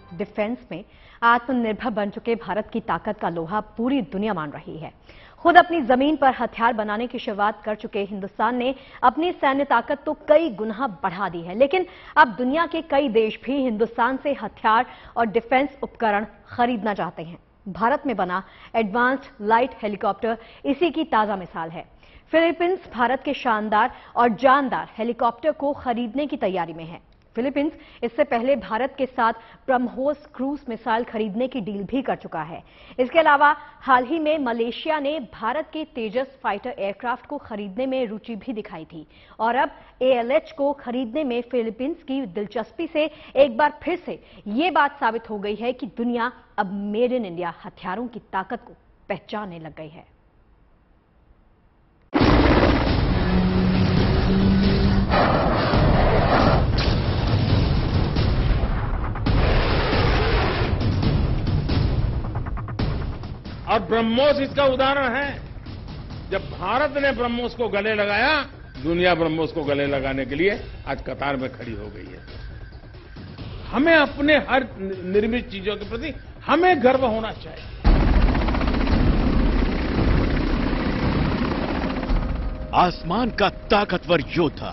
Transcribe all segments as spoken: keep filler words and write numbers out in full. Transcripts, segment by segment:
Defence में आत्मनिर्भर बन चुके भारत की ताकत का लोहा पूरी दुनिया मान रही है। खुद अपनी जमीन पर हथियार बनाने की शुरुआत कर चुके हिंदुस्तान ने अपनी सैन्य ताकत तो कई गुना बढ़ा दी है, लेकिन अब दुनिया के कई देश भी हिंदुस्तान से हथियार और डिफेंस उपकरण खरीदना चाहते हैं। भारत में बना एडवांस्ड लाइट हेलीकॉप्टर इसी की ताजा मिसाल है। फिलीपींस भारत के शानदार और जानदार हेलीकॉप्टर को खरीदने की तैयारी में है। फिलीपींस इससे पहले भारत के साथ ब्रह्मोस क्रूज मिसाइल खरीदने की डील भी कर चुका है। इसके अलावा हाल ही में मलेशिया ने भारत के तेजस फाइटर एयरक्राफ्ट को खरीदने में रुचि भी दिखाई थी और अब ए एल एच को खरीदने में फिलीपींस की दिलचस्पी से एक बार फिर से ये बात साबित हो गई है कि दुनिया अब मेड इन इंडिया हथियारों की ताकत को पहचानने लग गई है। और ब्रह्मोस इसका उदाहरण है। जब भारत ने ब्रह्मोस को गले लगाया, दुनिया ब्रह्मोस को गले लगाने के लिए आज कतार में खड़ी हो गई है। हमें अपने हर निर्मित चीजों के प्रति हमें गर्व होना चाहिए। आसमान का ताकतवर योद्धा,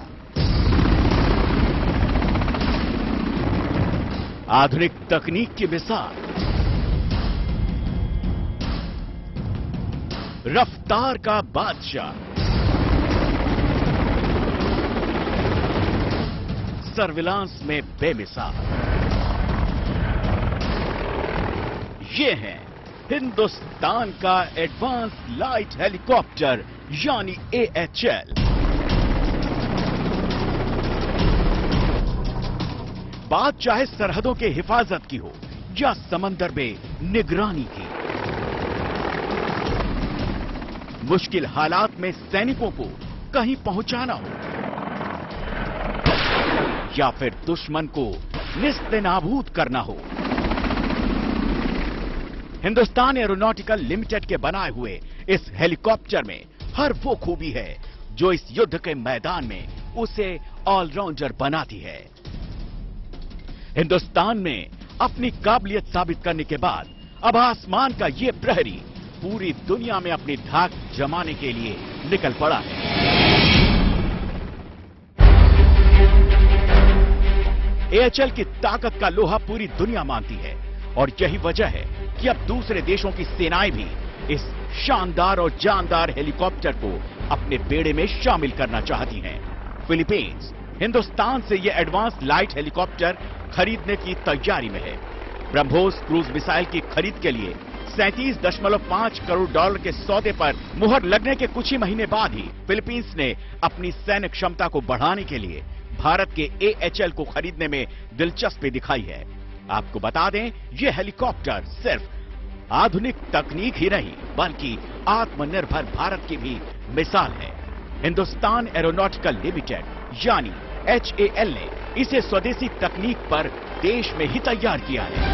आधुनिक तकनीक की मिसाल, रफ्तार का बादशाह, सर्विलांस में बेमिसाल, ये है हिंदुस्तान का एडवांस लाइट हेलीकॉप्टर यानी ए एच एल। बात चाहे सरहदों के हिफाजत की हो या समंदर में निगरानी की, मुश्किल हालात में सैनिकों को कहीं पहुंचाना हो या फिर दुश्मन को निस्तेनाबूद करना हो, हिंदुस्तान एरोनॉटिकल लिमिटेड के बनाए हुए इस हेलीकॉप्टर में हर वो खूबी है जो इस युद्ध के मैदान में उसे ऑलराउंडर बनाती है। हिंदुस्तान में अपनी काबिलियत साबित करने के बाद अब आसमान का ये प्रहरी पूरी दुनिया में अपनी धाक जमाने के लिए निकल पड़ा है। ए एच एल की ताकत का लोहा पूरी दुनिया मानती है और यही वजह है कि अब दूसरे देशों की सेनाएं भी इस शानदार और जानदार हेलीकॉप्टर को अपने बेड़े में शामिल करना चाहती हैं। फिलीपींस हिंदुस्तान से यह एडवांस लाइट हेलीकॉप्टर खरीदने की तैयारी में है। ब्रह्मोस क्रूज मिसाइल की खरीद के लिए सैंतीस दशमलव पांच करोड़ डॉलर के सौदे पर मुहर लगने के कुछ ही महीने बाद ही फिलीपींस ने अपनी सैन्य क्षमता को बढ़ाने के लिए भारत के ए एच एल को खरीदने में दिलचस्पी दिखाई है। आपको बता दें, यह हेलीकॉप्टर सिर्फ आधुनिक तकनीक ही नहीं बल्कि आत्मनिर्भर भारत की भी मिसाल है। हिंदुस्तान एरोनॉटिकल लिमिटेड यानी एच ए एल ने इसे स्वदेशी तकनीक पर देश में ही तैयार किया है।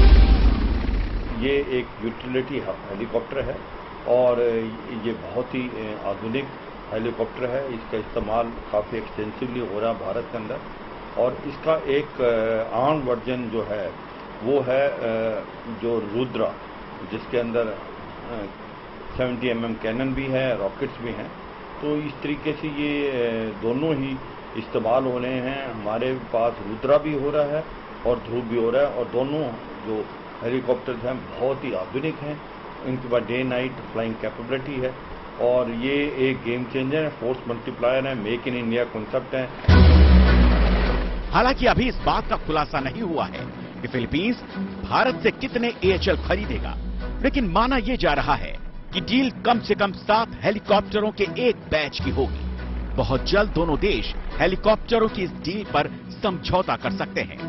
ये एक यूटिलिटी हेलीकॉप्टर है और ये बहुत ही आधुनिक हेलीकॉप्टर है। इसका इस्तेमाल काफ़ी एक्सटेंसिवली हो रहा है भारत के अंदर और इसका एक आर्म वर्जन जो है वो है जो रुद्रा, जिसके अंदर सत्तर एम एम कैनन भी है, रॉकेट्स भी हैं। तो इस तरीके से ये दोनों ही इस्तेमाल हो रहे हैं। हमारे पास रुद्रा भी हो रहा है और ध्रुव भी हो रहा है और दोनों जो हेलीकॉप्टर्स हैं बहुत ही आधुनिक हैं। इनके पास डे नाइट फ्लाइंग कैपेबिलिटी है और ये एक गेम चेंजर है, फोर्स मल्टीप्लायर है, मेक इन इंडिया कॉन्सेप्ट है। हालांकि अभी इस बात का खुलासा नहीं हुआ है कि फिलीपींस भारत से कितने ए एच एल खरीदेगा, लेकिन माना यह जा रहा है कि डील कम से कम सात हेलीकॉप्टरों के एक बैच की होगी। बहुत जल्द दोनों देश हेलीकॉप्टरों की इस डील पर समझौता कर सकते हैं।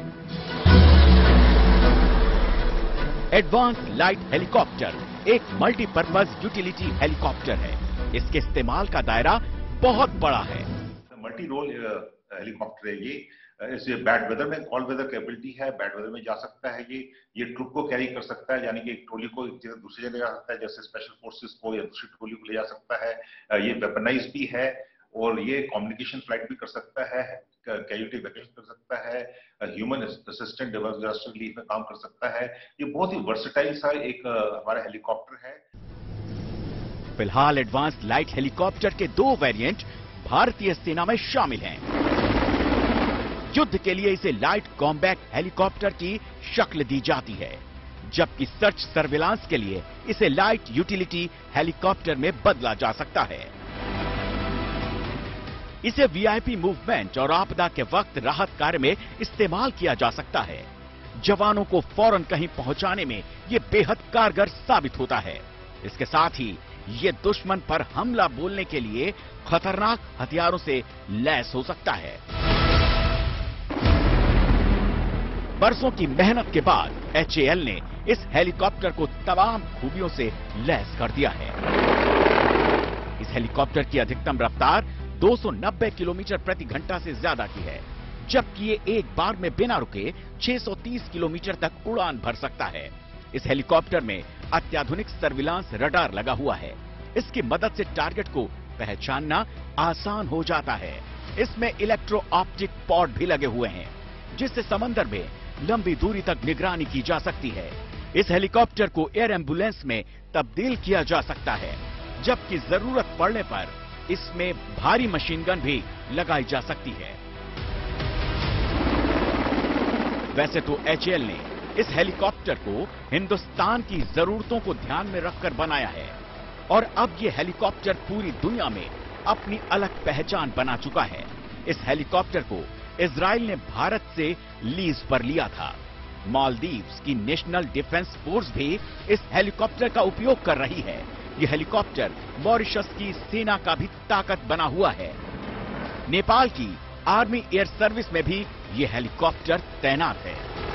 एडवांस लाइट हेलीकॉप्टर एक मल्टीपर्पज यूटिलिटी हेलीकॉप्टर है। इसके इस्तेमाल का दायरा बहुत बड़ा है। मल्टी रोल हेलीकॉप्टर है ये। इसे बैड वेदर में ऑल वेदर कैपेबिलिटी है, बैड वेदर में जा सकता है। ये ये ट्रुप को कैरी कर सकता है, यानी कि एक टोली को दूसरी जगह ले जा सकता है, जैसे स्पेशल फोर्सेस को या दूसरी टोली को ले जा सकता है। ये वेपनाइज भी है और ये कम्युनिकेशन फ्लाइट भी कर सकता है, कैजुअलिटी इवैक्यूएशन कर सकता है, ह्यूमन असिस्टेंट डिजास्टर रिलीफ में काम कर सकता है। ये बहुत ही वर्सेटाइल सा एक हमारा हेलीकॉप्टर है। फिलहाल एडवांस लाइट हेलीकॉप्टर के दो वेरिएंट भारतीय सेना में शामिल हैं। युद्ध के लिए इसे लाइट कॉम्बैट हेलीकॉप्टर की शक्ल दी जाती है, जबकि सर्च सर्विलांस के लिए इसे लाइट यूटिलिटी हेलीकॉप्टर में बदला जा सकता है। इसे वीआईपी मूवमेंट और आपदा के वक्त राहत कार्य में इस्तेमाल किया जा सकता है। जवानों को फौरन कहीं पहुंचाने में ये बेहद कारगर साबित होता है। इसके साथ ही ये दुश्मन पर हमला बोलने के लिए खतरनाक हथियारों से लैस हो सकता है। बरसों की मेहनत के बाद एच ए एल ने इस हेलीकॉप्टर को तमाम खूबियों से लैस कर दिया है। इस हेलीकॉप्टर की अधिकतम रफ्तार दो सौ नब्बे किलोमीटर प्रति घंटा से ज्यादा की है, जबकि ये एक बार में बिना रुके छह सौ तीस किलोमीटर तक उड़ान भर सकता है। इस हेलीकॉप्टर में अत्याधुनिक सर्विलांस रडार लगा हुआ है। इसकी मदद से टारगेट को पहचानना आसान हो जाता है। इसमें इलेक्ट्रो ऑप्टिक पॉड भी लगे हुए हैं, जिससे समंदर में लंबी दूरी तक निगरानी की जा सकती है। इस हेलीकॉप्टर को एयर एम्बुलेंस में तब्दील किया जा सकता है, जबकि जरूरत पड़ने पर इसमें भारी मशीन गन भी लगाई जा सकती है। वैसे तो एच ए एल ने इस हेलीकॉप्टर को हिंदुस्तान की जरूरतों को ध्यान में रखकर बनाया है और अब ये हेलीकॉप्टर पूरी दुनिया में अपनी अलग पहचान बना चुका है। इस हेलीकॉप्टर को इजराइल ने भारत से लीज पर लिया था। मालदीव्स की नेशनल डिफेंस फोर्स भी इस हेलीकॉप्टर का उपयोग कर रही है। यह हेलीकॉप्टर मॉरिशस की सेना का भी ताकत बना हुआ है। नेपाल की आर्मी एयर सर्विस में भी यह हेलीकॉप्टर तैनात है।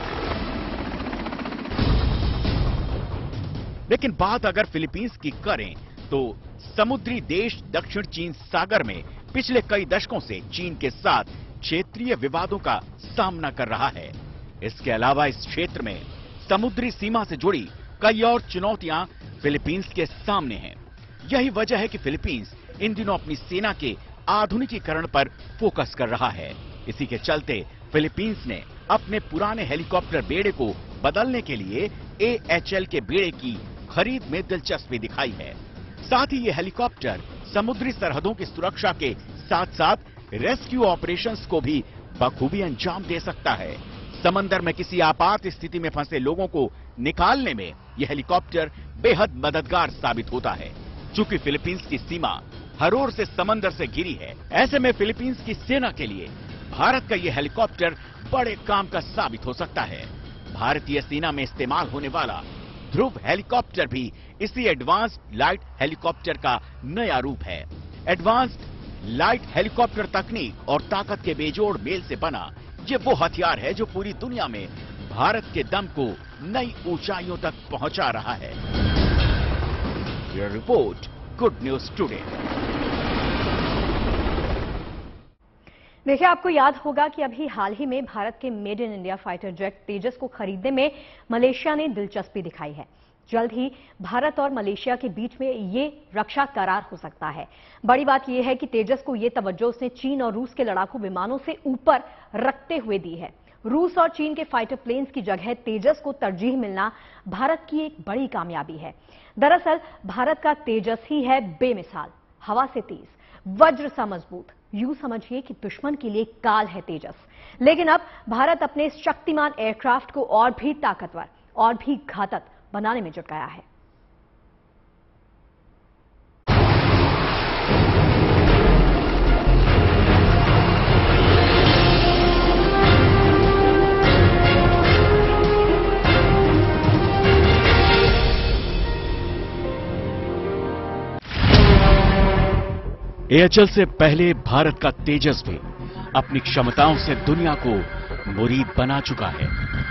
लेकिन बात अगर फिलीपींस की करें तो समुद्री देश दक्षिण चीन सागर में पिछले कई दशकों से चीन के साथ क्षेत्रीय विवादों का सामना कर रहा है। इसके अलावा इस क्षेत्र में समुद्री सीमा से जुड़ी कई और चुनौतियां फिलीपींस के सामने हैं। यही वजह है कि फिलीपींस इन दिनों अपनी सेना के आधुनिकीकरण पर फोकस कर रहा है। इसी के चलते फिलीपींस ने अपने पुराने हेलीकॉप्टर बेड़े को बदलने के लिए ए एच एल के बेड़े की खरीद में दिलचस्पी दिखाई है। साथ ही ये हेलीकॉप्टर समुद्री सरहदों की सुरक्षा के साथ साथ रेस्क्यू ऑपरेशंस को भी बखूबी अंजाम दे सकता है। समंदर में किसी आपात स्थिति में फंसे लोगों को निकालने में यह हेलीकॉप्टर बेहद मददगार साबित होता है। चूंकि फिलीपींस की सीमा हर ओर से समंदर से घिरी है, ऐसे में फिलीपींस की सेना के लिए भारत का यह हेलीकॉप्टर बड़े काम का साबित हो सकता है। भारतीय सेना में इस्तेमाल होने वाला ध्रुव हेलीकॉप्टर भी इसी एडवांस्ड लाइट हेलीकॉप्टर का नया रूप है। एडवांस्ड लाइट हेलीकॉप्टर तकनीक और ताकत के बेजोड़ मेल से बना ये वो हथियार है जो पूरी दुनिया में भारत के दम को नई ऊंचाइयों तक पहुंचा रहा है। यह रिपोर्ट गुड न्यूज टुडे। देखिए, आपको याद होगा कि अभी हाल ही में भारत के made in India fighter jet Tejas को खरीदने में मलेशिया ने दिलचस्पी दिखाई है। जल्द ही भारत और मलेशिया के बीच में ये रक्षा करार हो सकता है। बड़ी बात यह है कि तेजस को ये तवज्जो उसने चीन और रूस के लड़ाकू विमानों से ऊपर रखते हुए दी है। रूस और चीन के फाइटर प्लेन्स की जगह तेजस को तरजीह मिलना भारत की एक बड़ी कामयाबी है। दरअसल भारत का तेजस ही है बेमिसाल, हवा से तेज, वज्र सा मजबूत। यूं समझिए कि दुश्मन के लिए काल है तेजस। लेकिन अब भारत अपने इस शक्तिमान एयरक्राफ्ट को और भी ताकतवर और भी घातक बनाने में जुट गया है। ए एच एल से पहले भारत का तेजस भी अपनी क्षमताओं से दुनिया को मुरीद बना चुका है।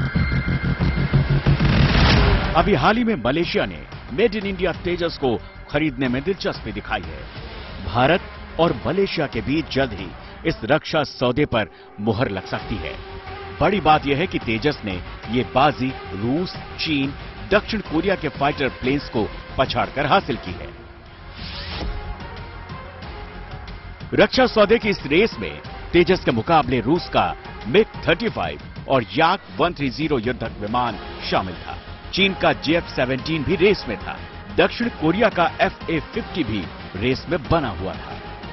अभी हाल ही में मलेशिया ने मेड इन इंडिया तेजस को खरीदने में दिलचस्पी दिखाई है। भारत और मलेशिया के बीच जल्द ही इस रक्षा सौदे पर मुहर लग सकती है। बड़ी बात यह है कि तेजस ने ये बाजी रूस, चीन, दक्षिण कोरिया के फाइटर प्लेन्स को पछाड़कर हासिल की है। रक्षा सौदे की इस रेस में तेजस के मुकाबले रूस का मिग पैंतीस और याक एक सौ तीस युद्धक विमान शामिल था। चीन का जे एफ सत्रह भी रेस में था। दक्षिण कोरिया का एफ ए पचास भी रेस में बना हुआ था।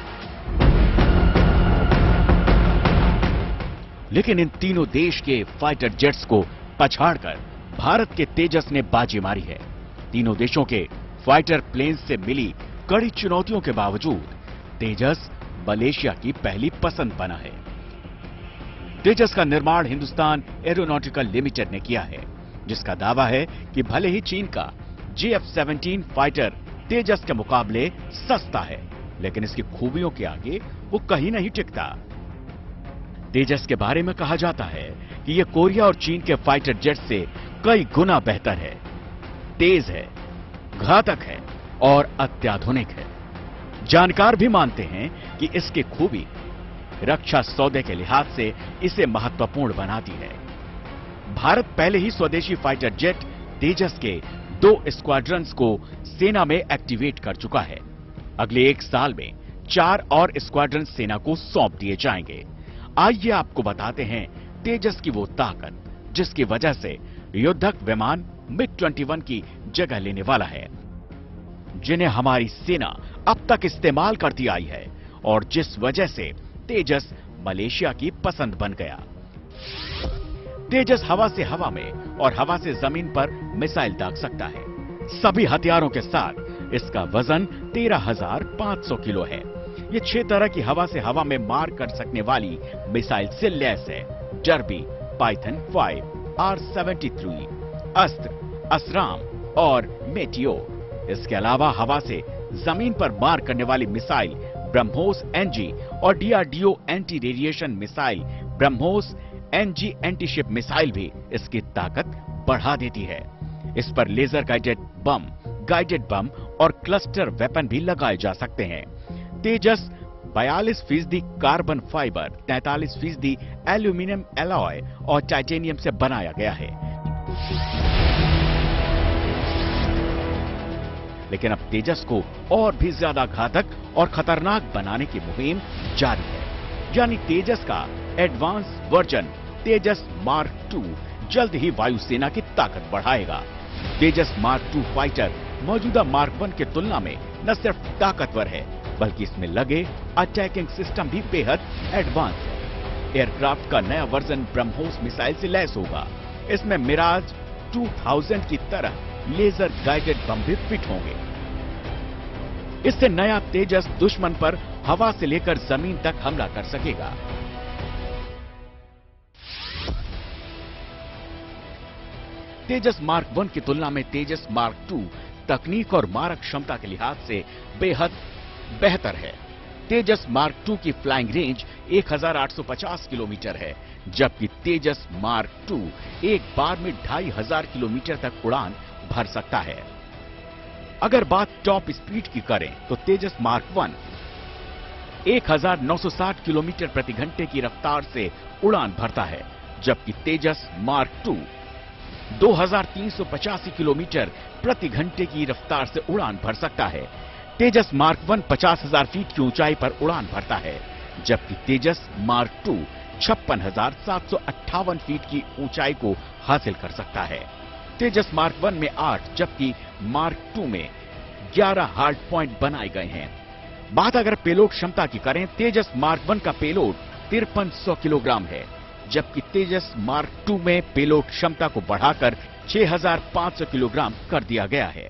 लेकिन इन तीनों देश के फाइटर जेट्स को पछाड़कर भारत के तेजस ने बाजी मारी है। तीनों देशों के फाइटर प्लेन्स से मिली कड़ी चुनौतियों के बावजूद तेजस मलेशिया की पहली पसंद बना है। तेजस का निर्माण हिंदुस्तान एरोनॉटिकल लिमिटेड ने किया है, जिसका दावा है कि भले ही चीन का जे एफ सत्रह फाइटर तेजस के मुकाबले सस्ता है, लेकिन इसकी खूबियों के आगे वो कहीं नहीं टिकता। तेजस के बारे में कहा जाता है कि यह कोरिया और चीन के फाइटर जेट से कई गुना बेहतर है, तेज है, घातक है और अत्याधुनिक है। जानकार भी मानते हैं कि इसकी खूबी रक्षा सौदे के लिहाज से इसे महत्वपूर्ण बनाती है। भारत पहले ही स्वदेशी फाइटर जेट तेजस के दो स्क्वाड्रन्स को सेना में एक्टिवेट कर चुका है। अगले एक साल में चार और स्क्वाड्रन सेना को सौंप दिए जाएंगे। आइए आपको बताते हैं तेजस की वो ताकत जिसकी वजह से युद्धक विमान मिग इक्कीस की जगह लेने वाला है, जिन्हें हमारी सेना अब तक इस्तेमाल करती आई है और जिस वजह से तेजस मलेशिया की पसंद बन गया। तेजस हवा से हवा में और हवा से जमीन पर मिसाइल दाग सकता है। सभी हथियारों के साथ इसका वजन तेरह हजार पांच सौ किलो है। ये छह तरह की हवा से हवा में मार कर सकने वाली मिसाइल से लैस है। Derby, Python five, R seventy three, Astra, ASRAAM और मेटियोर। इसके अलावा हवा से जमीन पर मार करने वाली मिसाइल ब्रह्मोस एनजी और D R D O anti radiation missile BrahMos NG anti ship missile भी इसकी ताकत बढ़ा देती है। इस पर laser guided bomb, guided bomb और क्लस्टर वेपन भी लगाए जा सकते हैं। तेजस बयालीस फीसदी कार्बन फाइबर, तैंतालीस फीसदी एल्यूमिनियम एलॉय और टाइटेनियम से बनाया गया है। लेकिन अब तेजस को और भी ज्यादा घातक और खतरनाक बनाने की मुहिम जारी है। यानी तेजस का advance version Tejas Mark two जल्द ही वायुसेना की ताकत बढ़ाएगा। तेजस मार्क टू फाइटर मौजूदा मार्क वन की तुलना में न सिर्फ ताकतवर है, बल्कि इसमें लगे अटैकिंग सिस्टम भी बेहद एडवांस है। एयरक्राफ्ट का नया वर्जन ब्रह्मोस मिसाइल से लैस होगा। इसमें मिराज दो हज़ार की तरह लेजर गाइडेड बम भी फिट होंगे। इससे नया तेजस दुश्मन पर हवा से लेकर जमीन तक हमला कर सकेगा। तेजस मार्क वन की तुलना में तेजस मार्क टू तकनीक और मारक क्षमता के लिहाज से बेहद बेहतर है। तेजस मार्क टू की फ्लाइंग रेंज एक हज़ार आठ सौ पचास किलोमीटर है, जबकि तेजस मार्क टू एक बार में ढाई हजार किलोमीटर तक उड़ान भर सकता है। अगर बात टॉप स्पीड की करें तो तेजस मार्क वन एक हज़ार नौ सौ साठ किलोमीटर प्रति घंटे की रफ्तार से उड़ान भरता है, जबकि तेजस मार्क टू दो हज़ार तीन सौ पचासी किलोमीटर प्रति घंटे की रफ्तार से उड़ान भर सकता है। तेजस मार्क वन पचास हजार फीट की ऊंचाई पर उड़ान भरता है, जबकि तेजस मार्क टू छप्पन हजार सात सौ अट्ठावन फीट की ऊंचाई को हासिल कर सकता है। तेजस मार्क वन में आठ जबकि मार्क टू में ग्यारह हार्ड पॉइंट बनाए गए हैं। बात अगर पेलोड क्षमता की करें, तेजस मार्क वन का पेलोड तिरपन सौ किलोग्राम है, जबकि तेजस मार्क टू में पेलोड क्षमता को बढ़ाकर छह हजार पांच सौ किलोग्राम कर दिया गया है।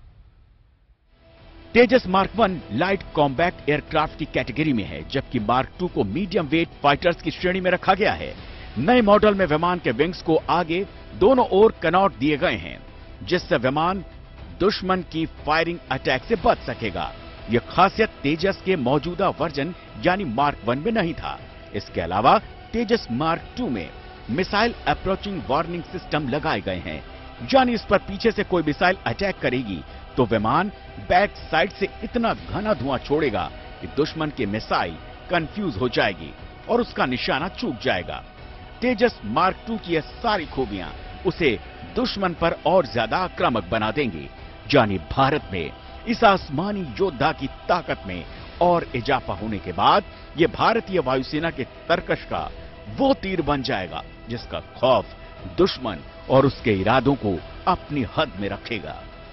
Tejas Mark one light combat aircraft की कैटेगरी में है, जबकि मार्क टू को मीडियम वेट फाइटर्स की श्रेणी में रखा गया है। नए मॉडल में विमान के विंग्स को आगे दोनों ओर कनॉट दिए गए हैं, जिससे विमान दुश्मन की फायरिंग अटैक से बच सकेगा। यह खासियत तेजस के मौजूदा वर्जन यानी मार्क वन में नहीं था। इसके अलावा तेजस मार्क टू में मिसाइल अप्रोचिंग वार्निंग सिस्टम लगाए गए हैं, यानी इस पर पीछे से कोई मिसाइल अटैक करेगी तो विमान बैक साइड से इतना घना धुआं छोड़ेगा कि दुश्मन की मिसाइल कंफ्यूज हो जाएगी और उसका निशाना चूक जाएगा। तेजस मार्क टू की ये सारी खूबियां उसे दुश्मन पर और ज्यादा आक्रामक बना देंगी, यानी भारत में इस आसमानी योद्धा की ताकत में और इजाफा होने के बाद ये भारतीय वायुसेना के तरकश का वो तीर बन जाएगा जिसका खौफ दुश्मन और उसके इरादों को अपनी हद में रखेगा।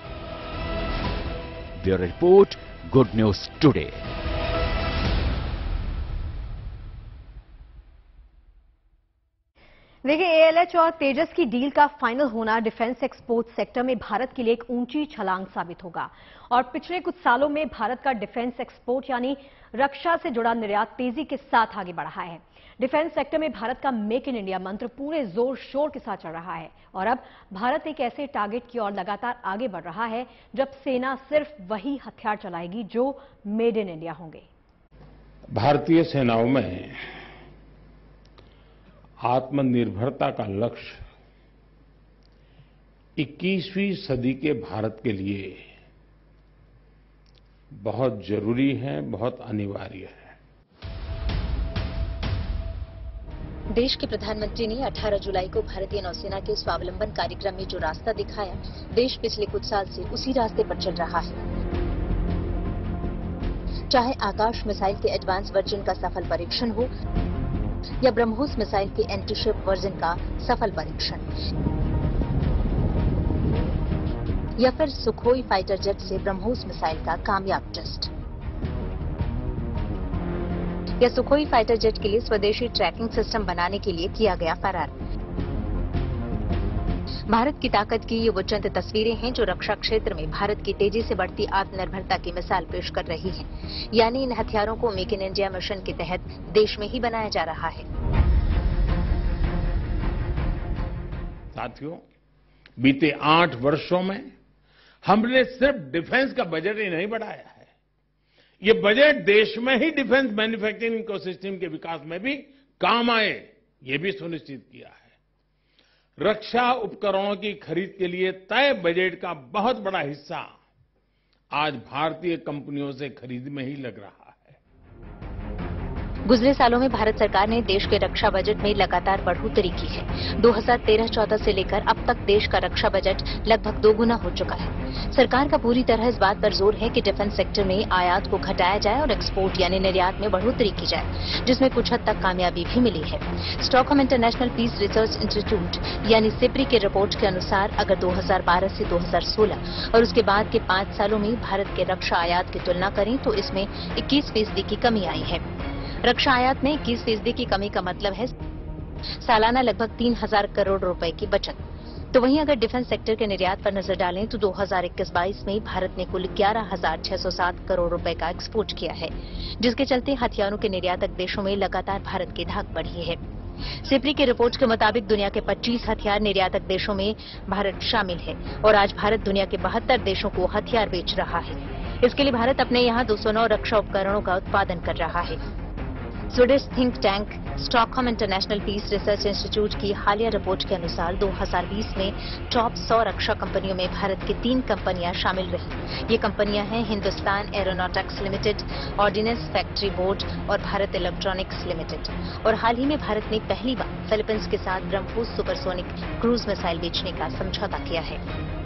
Bureau report, good news today. देखिए, एएलएच और तेजस की डील का फाइनल होना डिफेंस एक्सपोर्ट सेक्टर में भारत के लिए एक ऊंची छलांग साबित होगा और पिछले कुछ सालों में भारत का डिफेंस एक्सपोर्ट यानी रक्षा से जुड़ा निर्यात तेजी के साथ आगे बढ़ा है। डिफेंस सेक्टर में भारत का मेक इन इंडिया मंत्र पूरे जोर शोर के साथ चल रहा है और अब भारत एक ऐसे टारगेट की ओर लगातार आगे बढ़ रहा है जब सेना सिर्फ वही हथियार चलाएगी जो मेड इन इंडिया होंगे। भारतीय सेनाओं में आत्मनिर्भरता का लक्ष्य इक्कीसवीं सदी के भारत के लिए बहुत जरूरी है, बहुत अनिवार्य है। देश के प्रधानमंत्री ने अठारह जुलाई को भारतीय नौसेना के स्वावलंबन कार्यक्रम में जो रास्ता दिखाया, देश पिछले कुछ साल से उसी रास्ते पर चल रहा है। चाहे आकाश मिसाइल के एडवांस वर्जन का सफल परीक्षण हो या ब्रह्मोस मिसाइल के एंटीशिप वर्जन का सफल परीक्षण, या फिर सुखोई फाइटर जेट से ब्रह्मोस मिसाइल का कामयाब टेस्ट, या सुखोई फाइटर जेट के लिए स्वदेशी ट्रैकिंग सिस्टम बनाने के लिए किया गया फरार। भारत की ताकत की ये वो चंद तस्वीरें हैं जो रक्षा क्षेत्र में भारत की तेजी से बढ़ती आत्मनिर्भरता की मिसाल पेश कर रही हैं। यानी इन हथियारों को मेक इन इंडिया मिशन के तहत देश में ही बनाया जा रहा है। साथियों, बीते आठ वर्षों में हमने सिर्फ डिफेंस का बजट ही नहीं बढ़ाया है, ये बजट देश में ही डिफेंस मैन्युफैक्चरिंग इकोसिस्टम के विकास में भी काम आए, ये भी सुनिश्चित किया है। रक्षा उपकरणों की खरीद के लिए तय बजट का बहुत बड़ा हिस्सा आज भारतीय कंपनियों से खरीद में ही लग रहा है। गुजरे सालों में भारत सरकार ने देश के रक्षा बजट में लगातार बढ़ोतरी की है। दो हज़ार तेरह चौदह से लेकर अब तक देश का रक्षा बजट लगभग दोगुना हो चुका है। सरकार का पूरी तरह इस बात पर जोर है कि डिफेंस सेक्टर में आयात को घटाया जाए और एक्सपोर्ट यानी निर्यात में बढ़ोतरी की जाए, जिसमें कुछ हद तक कामयाबी भी मिली है। Stockholm International Peace Research Institute यानी सिप्री की रिपोर्ट के अनुसार अगर दो हज़ार बारह से दो हज़ार सोलह और उसके बाद के पांच सालों में भारत के रक्षा आयात की तुलना करें तो इसमें इक्कीस फीसदी की कमी आई है। रक्षा आयात में इक्कीस फीसदी की कमी का मतलब है सालाना लगभग तीन हजार करोड़ रुपए की बचत। तो वहीं अगर डिफेंस सेक्टर के निर्यात पर नजर डालें तो दो हज़ार इक्कीस बाईस में भारत ने कुल ग्यारह हजार छह सौ सात करोड़ रुपए का एक्सपोर्ट किया है, जिसके चलते हथियारों के निर्यातक देशों में लगातार भारत की धाक बढ़ी है। सिप्री की रिपोर्ट के मुताबिक दुनिया के पच्चीस हथियार निर्यातक देशों में भारत शामिल है और आज भारत दुनिया के बहत्तर देशों को हथियार बेच रहा है। इसके लिए भारत अपने यहाँ दो सौ नौ रक्षा उपकरणों का उत्पादन कर रहा है। Swedish think tank Stockholm International Peace Research Institute की हालिया रिपोर्ट के अनुसार दो हज़ार बीस में टॉप सौ रक्षा कंपनियों में भारत की तीन कंपनियां शामिल रही। ये कंपनियां हैं Hindustan Aeronautics Limited, Ordnance Factory Board और भारत इलेक्ट्रॉनिक्स लिमिटेड। और हाल ही में भारत ने पहली बार फिलीपींस के साथ ब्रह्मोस सुपरसोनिक क्रूज मिसाइल बेचने का समझौता किया है।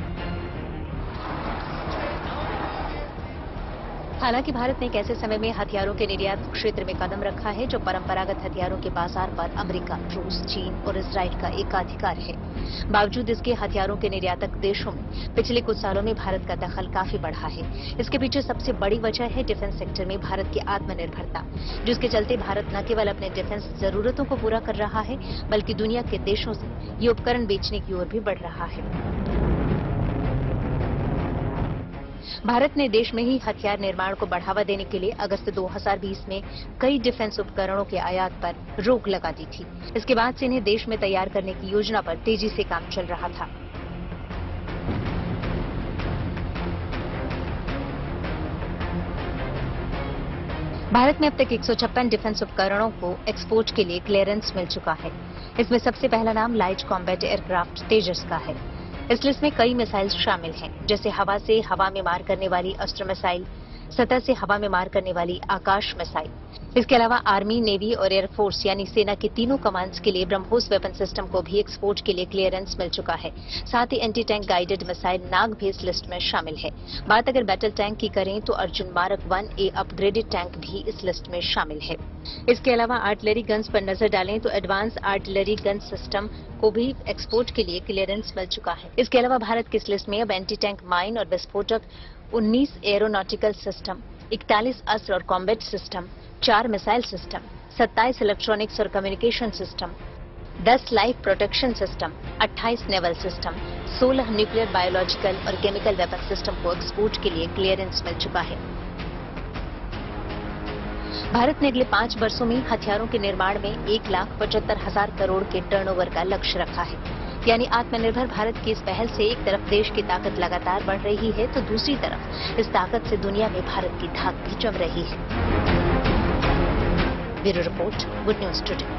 हालांकि भारत ने एक ऐसे समय में हथियारों के निर्यात क्षेत्र में कदम रखा है जो परंपरागत हथियारों के बाजार पर अमेरिका, रूस, चीन और इजराइल का एकाधिकार है। बावजूद इसके हथियारों के निर्यातक देशों में पिछले कुछ सालों में भारत का दखल काफी बढ़ा है। इसके पीछे सबसे बड़ी वजह है डिफेंस सेक्टर में भारत की आत्मनिर्भरता, जिसके चलते भारत न केवल अपने डिफेंस जरूरतों को पूरा कर रहा है बल्कि दुनिया के देशों से ये उपकरण बेचने की ओर भी बढ़ रहा है। भारत ने देश में ही हथियार निर्माण को बढ़ावा देने के लिए अगस्त दो हज़ार बीस में कई डिफेंस उपकरणों के आयात पर रोक लगा दी थी। इसके बाद से इन्हें देश में तैयार करने की योजना पर तेजी से काम चल रहा था। भारत में अब तक एक सौ छप्पन डिफेंस उपकरणों को एक्सपोर्ट के लिए क्लियरेंस मिल चुका है। इसमें सबसे पहला नाम लाइट कॉम्बैट एयरक्राफ्ट तेजस का है। इस लिस्ट में कई मिसाइल शामिल हैं, जैसे हवा से हवा में मार करने वाली अस्त्र मिसाइल, सतह से हवा में मार करने वाली आकाश मिसाइल। इसके अलावा आर्मी, नेवी और एयरफोर्स यानी सेना के तीनों कमांड्स के लिए ब्रह्मोस वेपन सिस्टम को भी एक्सपोर्ट के लिए क्लियरेंस मिल चुका है। साथ ही anti tank guided missile Nag भी इस लिस्ट में शामिल है। बात अगर बैटल टैंक की करें तो अर्जुन मारक वन ए अपग्रेडेड टैंक भी इस लिस्ट में शामिल है। इसके अलावा आर्टिलरी गन्स पर नजर डालें तो एडवांस आर्टिलरी गन सिस्टम को भी एक्सपोर्ट के लिए क्लियरेंस मिल चुका है। इसके अलावा भारत की इस लिस्ट में अब एंटी टैंक माइन और विस्फोटक, उन्नीस एरोनॉटिकल सिस्टम, इकतालीस अस्त्र और कॉम्बैट सिस्टम, चार मिसाइल सिस्टम, सत्ताईस इलेक्ट्रॉनिक्स और कम्युनिकेशन सिस्टम, दस लाइफ प्रोटेक्शन सिस्टम, अट्ठाईस नेवल सिस्टम, सोलह न्यूक्लियर, बायोलॉजिकल और केमिकल वेपन सिस्टम को एक्सपोर्ट के लिए क्लियरेंस मिल चुका है। भारत ने अगले पांच वर्षों में हथियारों के निर्माण में एक लाख पचहत्तर हजार करोड़ के टर्नओवर का लक्ष्य रखा है। यानी आत्मनिर्भर भारत की इस पहल से एक तरफ देश की ताकत लगातार बढ़ रही है तो दूसरी तरफ इस ताकत से दुनिया में भारत की धाक भी जम रही है। Bureau report, good news today.